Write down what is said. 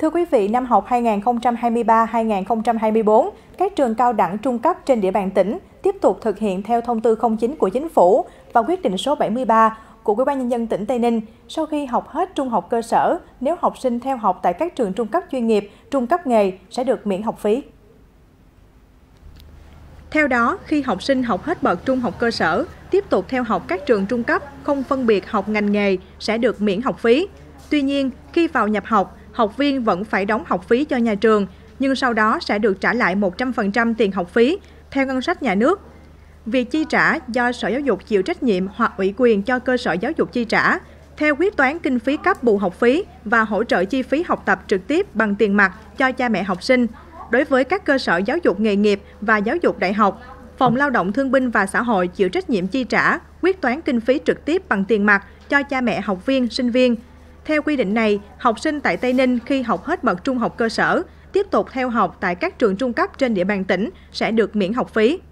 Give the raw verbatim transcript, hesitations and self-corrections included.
Thưa quý vị, năm học hai nghìn không trăm hai mươi ba hai nghìn không trăm hai mươi tư, các trường cao đẳng trung cấp trên địa bàn tỉnh tiếp tục thực hiện theo thông tư không chín của Chính phủ và quyết định số bảy mươi ba của Ủy ban Nhân dân tỉnh Tây Ninh. Sau khi học hết trung học cơ sở, nếu học sinh theo học tại các trường trung cấp chuyên nghiệp, trung cấp nghề sẽ được miễn học phí. Theo đó, khi học sinh học hết bậc trung học cơ sở, tiếp tục theo học các trường trung cấp không phân biệt học ngành nghề sẽ được miễn học phí. Tuy nhiên, khi vào nhập học, học viên vẫn phải đóng học phí cho nhà trường, nhưng sau đó sẽ được trả lại một trăm phần trăm tiền học phí theo ngân sách nhà nước. Việc chi trả do Sở Giáo dục chịu trách nhiệm hoặc ủy quyền cho cơ sở giáo dục chi trả, theo quyết toán kinh phí cấp bù học phí và hỗ trợ chi phí học tập trực tiếp bằng tiền mặt cho cha mẹ học sinh. Đối với các cơ sở giáo dục nghề nghiệp và giáo dục đại học, Phòng Lao động Thương binh và Xã hội chịu trách nhiệm chi trả, quyết toán kinh phí trực tiếp bằng tiền mặt cho cha mẹ học viên, sinh viên. Theo quy định này, học sinh tại Tây Ninh khi học hết bậc trung học cơ sở, tiếp tục theo học tại các trường trung cấp trên địa bàn tỉnh sẽ được miễn học phí.